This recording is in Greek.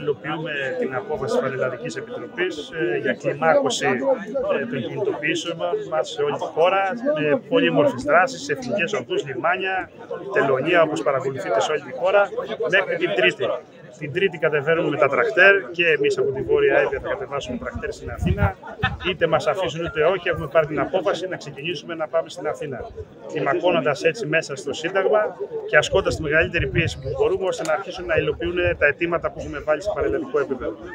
Υλοποιούμε την απόφαση της Πανελλαδικής Επιτροπής για κλιμάκωση των κινητοποιήσεων μας σε όλη τη χώρα, με πολύ μορφές δράσεις, σε εθνικές οδούς, λιμάνια, τελωνία, όπως παρακολουθείτε σε όλη τη χώρα, μέχρι την Τρίτη. Την Τρίτη κατεβαίνουμε με τα τρακτέρ και εμείς από τη Βόρεια Εύβοια θα κατεβάσουμε τρακτέρ στην Αθήνα. Είτε μας αφήσουν είτε όχι, έχουμε πάρει την απόφαση να ξεκινήσουμε να πάμε στην Αθήνα. Κλιμακώνοντας έτσι μέσα στο Σύνταγμα και ασκώντας τη μεγαλύτερη πίεση που μπορούμε, ώστε να αρχίσουν να υλοποιούν τα αιτήματα που έχουμε βάλει σε πανελλαδικό επίπεδο.